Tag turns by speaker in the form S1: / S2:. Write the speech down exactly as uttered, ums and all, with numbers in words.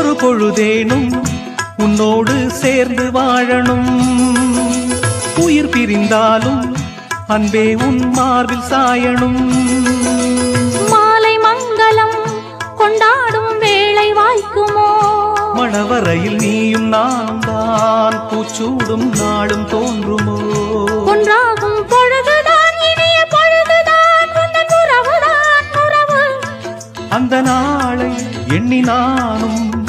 S1: ஒரு பொழுதேனும் உன்னோடு சேர்ந்து வாழணும். உயிர் பிரிந்தாலும் அன்பே உன் மார்பில் சாயணும்.
S2: மாலை மங்களம் கொண்டாடும் வேளை வாய்க்குமோ?
S1: மணவரையில் நீயும் நானும் தான் பூச்சூடும் நாளும் தோன்றுமோ?
S2: ஒன்றாகும் பொழுதுதான் இனிய பொழுதுதான் உந்தன் உறவுதான் உறவு.
S1: அந்த நாளை எண்ணி நானும்